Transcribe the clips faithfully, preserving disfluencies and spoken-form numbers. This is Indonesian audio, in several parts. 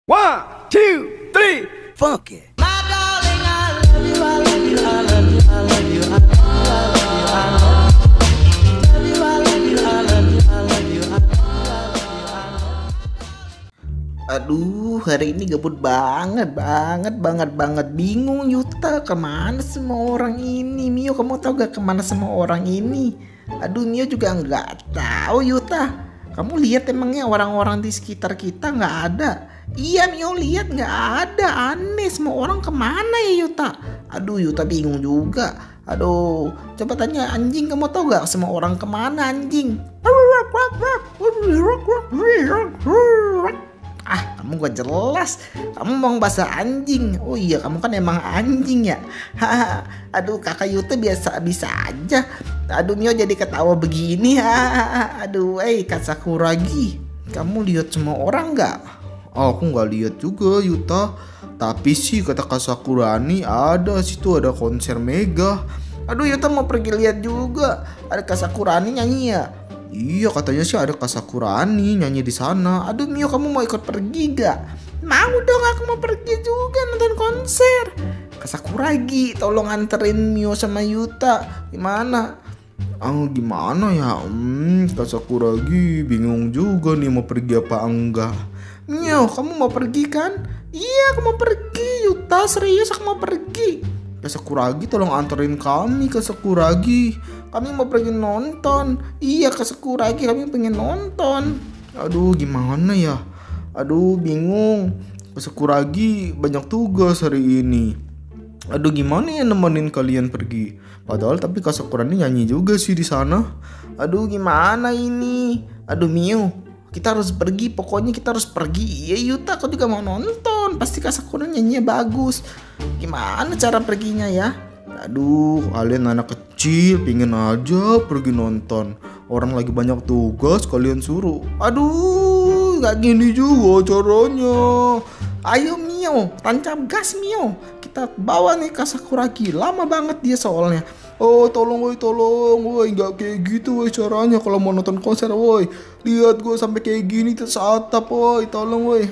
One, two, three, funk it. Aduh, hari ini gabut banget, banget, banget, banget. Bingung Yuta, kemana semua orang ini? Mio, kamu tahu gak kemana semua orang ini? Aduh, Mio juga nggak tahu Yuta. Kamu lihat emangnya orang-orang di sekitar kita nggak ada? Iya Mio, lihat nggak ada. Aneh, semua orang kemana ya Yuta? Aduh, Yuta bingung juga. Aduh, coba tanya anjing, kamu tahu gak semua orang kemana anjing? Ah, kamu gak jelas. Kamu mau bahasa anjing. Oh iya, kamu kan emang anjing ya. Haha. Aduh, kakak Yuta biasa bisa aja. Aduh, Mio jadi ketawa begini. Hahaha. Aduh, eh Kak Sakuragi, kamu lihat semua orang nggak? Oh, aku nggak lihat juga Yuta. Tapi sih kata Kak Sakurani ada situ ada konser Mega. Aduh, Yuta mau pergi lihat juga. Ada Kak Sakurani nyanyi ya? Iya, katanya sih ada Kak Sakurani nyanyi di sana. Aduh Mio, kamu mau ikut pergi gak? Mau dong, aku mau pergi juga nonton konser. Kak Sakuragi, tolong anterin Mio sama Yuta. Gimana? Oh, gimana ya? Hmm, Kak Sakuragi bingung juga nih mau pergi apa enggak. Mio, kamu mau pergi kan? Iya, aku mau pergi. Yuta, serius aku mau pergi. Kak Sakuragi, tolong anterin kami Kak Sakuragi. Kami mau pergi nonton. Iya Kak Sakuragi, kami pengen nonton. Aduh, gimana ya? Aduh, bingung. Kak Sakuragi banyak tugas hari ini. Aduh, gimana ya nemenin kalian pergi? Padahal tapi Kak Sakuragi nyanyi juga sih di sana. Aduh, gimana ini? Aduh Mio, kita harus pergi. Pokoknya kita harus pergi. Iya Yuta, aku juga mau nonton. Pasti Kak Sakuragi nyanyinya bagus. Gimana cara perginya ya? Aduh, kalian anak kecil pingin aja pergi nonton. Orang lagi banyak tugas kalian suruh. Aduh, gak gini juga caranya. Ayo Mio, tancap gas Mio. Kita bawa nih Kak Sakuragi. Lama banget dia soalnya. Oh, tolong woi, tolong woi, nggak kayak gitu woi caranya kalau mau nonton konser woi. Lihat gue sampai kayak gini terus atap woi, tolong woi.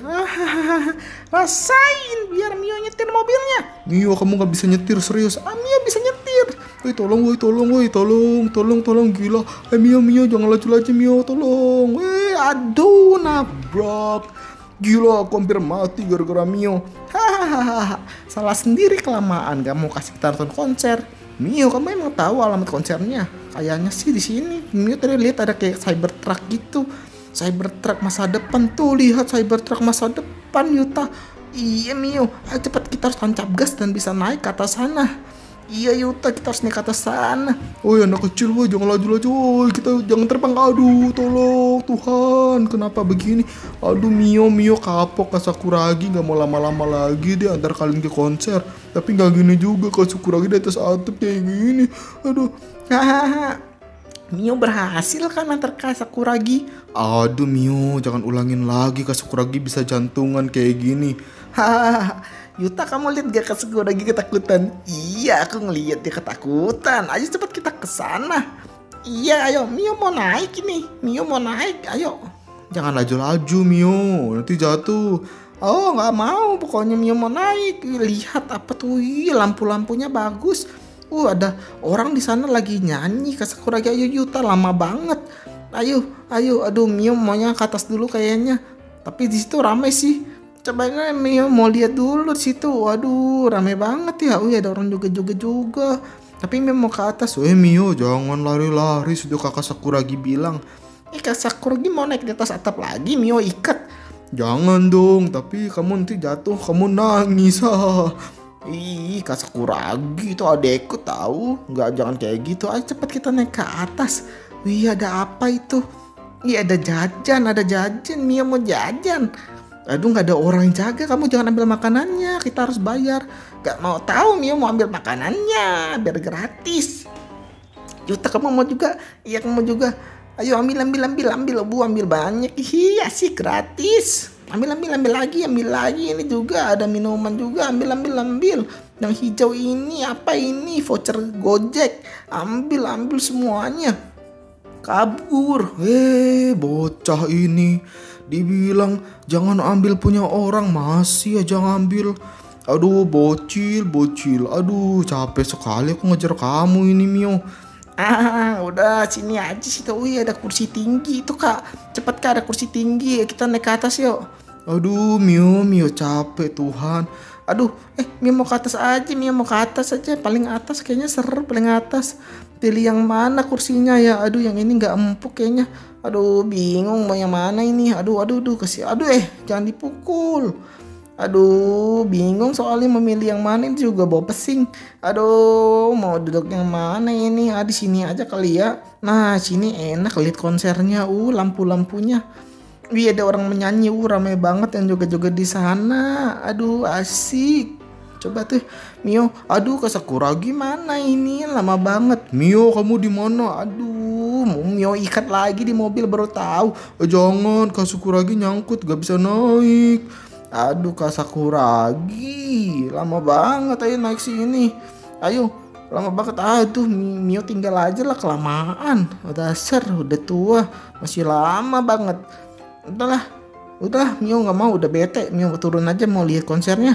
Rasain biar Mio nyetir mobilnya. Mio, kamu nggak bisa nyetir serius. Ah, Mio bisa nyetir. Woi, tolong woi, tolong woi, tolong, tolong, tolong, gila. Eh Mio, Mio jangan laju-laju Mio, tolong. Weh, aduh nabrak. Gila, aku hampir mati gara-gara Mio. Hahaha, salah sendiri kelamaan gak mau kasih kita nonton konser. Mio, kamu emang tahu alamat konsernya? Kayaknya sih di sini. Mio tadi lihat ada kayak Cybertruck gitu. Cybertruck masa depan tuh, lihat Cybertruck masa depan Yuta. Iya Mio, ayo cepat kita harus tancap gas dan bisa naik ke atas sana. Iya Yuta, kita harus naik ke atas sana. Oh ya anak kecil woi, jangan laju-laju woi, kita jangan terbang. Aduh, tolong Tuhan, kenapa begini? Aduh Mio, Mio kapok Kak Sakuragi, gak mau lama-lama lagi deh antar kalian ke konser. Tapi gak gini juga Kak Sakuragi di atas atap kayak gini. Aduh. Hahaha. Mio berhasil kan antar Kak Sakuragi? Aduh Mio, jangan ulangin lagi, Kak Sakuragi bisa jantungan kayak gini. Hahaha. Yuta, kamu lihat gak Kak Sakuragi ketakutan? Iya, aku ngeliat dia ketakutan. Ayo cepat kita ke sana. Iya, ayo. Mio mau naik ini. Mio mau naik, ayo. Jangan laju-laju Mio, nanti jatuh. Oh, nggak mau. Pokoknya Mio mau naik. Lihat apa tuh? Ih, lampu-lampunya bagus. Uh, ada orang di sana lagi nyanyi. Kak Sakuragi, ayo Yuta, lama banget. Ayo, ayo. Aduh, Mio maunya ke atas dulu kayaknya. Tapi di situ ramai sih. Coba Mio mau lihat dulu di situ. Waduh, rame banget ya. Oh iya, ada orang joget-joget juga. Tapi Mio mau ke atas. Eh Mio, jangan lari-lari. Sudah Kakak Sakuragi bilang. Eh, Kak Sakuragi mau naik di atas atap lagi. Mio ikat. Jangan dong. Tapi kamu nanti jatuh, kamu nangis. Ih, Kak Sakuragi itu adekku tahu. Nggak, jangan kayak gitu. Ayo cepat kita naik ke atas. Wih, ada apa itu? Iya, ada jajan, ada jajan. Mio mau jajan. Aduh, nggak ada orang yang jaga. Kamu jangan ambil makanannya. Kita harus bayar. Gak mau tahu Mio mau ambil makanannya biar gratis. Yuta, kamu mau juga? Iya, kamu juga. Ayo ambil, ambil, ambil, ambil. Bu, ambil banyak. Iya sih, gratis. Ambil, ambil, ambil lagi, ambil lagi. Ini juga ada minuman juga. Ambil, ambil, ambil. Yang hijau ini apa ini? Voucher Gojek. Ambil, ambil semuanya. Kabur. Eh, bocah ini Dibilang jangan ambil punya orang, masih aja ngambil. Aduh bocil, bocil. Aduh capek sekali aku ngejar kamu ini Mio. Ah, udah sini aja sih tuh. Wih, ada kursi tinggi itu kak. Cepet kak, ada kursi tinggi. Kita naik ke atas yuk. Aduh Mio, Mio capek Tuhan. Aduh, eh Mio mau ke atas aja, Mio mau ke atas aja. Paling atas kayaknya seru, paling atas. Pilih yang mana kursinya ya? Aduh, yang ini nggak empuk kayaknya. Aduh, bingung mau yang mana ini. Aduh, aduh, aduh, kasih. Aduh, eh jangan dipukul. Aduh, bingung soalnya memilih yang mana, ini juga bawa pesing. Aduh, mau duduk yang mana ini? Ah, di sini aja kali ya. Nah, sini enak lihat konsernya. Uh, lampu-lampunya. Wih, ada orang menyanyi. Uh, ramai banget yang joget-joget di sana. Aduh, asik. Coba tuh, Mio. Aduh, ke Sakura gimana ini? Lama banget. Mio, kamu di mana? Aduh, mau Mio ikat lagi di mobil baru tahu. Eh, jangan, Kak Sakuragi nyangkut gak bisa naik. Aduh Kak Sakuragi, lama banget ayo naik sini. Ayo, lama banget. Aduh, Mio tinggal aja lah, kelamaan. Udah ser, udah tua, masih lama banget. Udahlah, udahlah Mio nggak mau, udah bete. Mio turun aja mau lihat konsernya.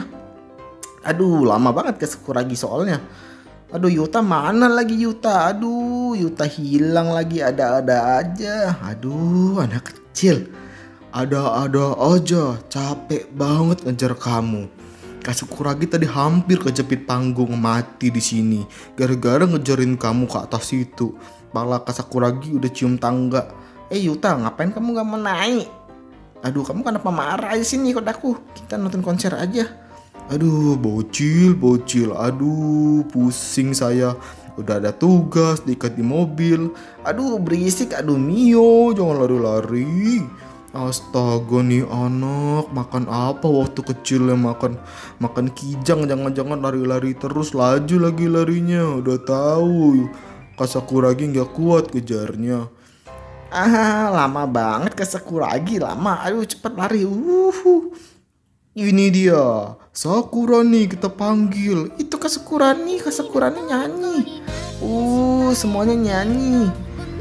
Aduh, lama banget Kak Sakuragi soalnya. Aduh, Yuta mana lagi Yuta? Aduh, Yuta hilang lagi, ada-ada aja. Aduh, anak kecil. Ada-ada aja, capek banget ngejar kamu. Kak Sakuragi tadi hampir kejepit panggung mati di sini gara-gara ngejarin kamu ke atas itu. Malah Kak Sakuragi udah cium tangga. Eh Yuta, ngapain kamu gak mau naik? Aduh, kamu kenapa marah aja sini ikut aku. Kita nonton konser aja. Aduh, bocil, bocil. Aduh, pusing saya. Udah ada tugas diikat di mobil. Aduh, berisik. Aduh, Mio, jangan lari-lari. Astaga nih anak, makan apa waktu kecilnya? Makan makan kijang, jangan-jangan lari-lari terus, laju lagi larinya. Udah tahu Kak Sakuragi nggak kuat kejarnya. Ah, lama banget Kak Sakuragi, lama. Aduh, cepet lari. Uhuh. Ini dia Sakura nih, kita panggil. Itu Kak Sakura nih, Kak Sakura nih nyanyi. Uh, semuanya nyanyi.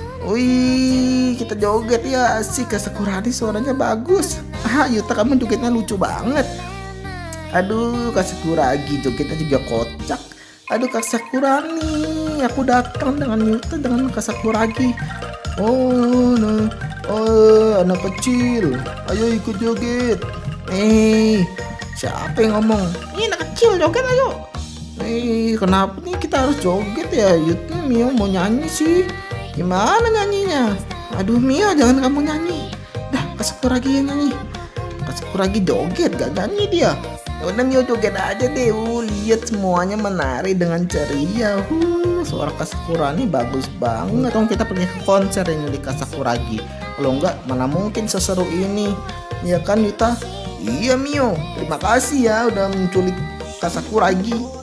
Wih, kita joget ya, asik. Kak Sakura nih suaranya bagus. Ah, Yuta kamu jogetnya lucu banget. Aduh, Kak Sakuragi jogetnya juga kocak. Aduh, Kak Sakuragi, aku datang dengan Yuta dengan Kak Sakuragi. Oh, nah, oh, anak kecil, ayo ikut joget. Eh, siapa yang ngomong? Ini anak kecil joget ayo. Eh, kenapa nih kita harus joget ya? Yuta, Mio mau nyanyi sih. Gimana nyanyinya? Aduh Mio, jangan kamu nyanyi. Dah, Kak Sakuragi yang nyanyi. Kak Sakuragi joget, gak nyanyi dia. Ya udah Mio joget aja deh. Uh, lihat semuanya menari dengan ceria. Uh, suara Kak Sakuragi bagus banget. Dong kita pergi ke konser ini di Kak Sakuragi. Kalau enggak, mana mungkin seseru ini. Ya kan Yuta? Iya Mio, terima kasih ya udah menculik Kak Sakuragi.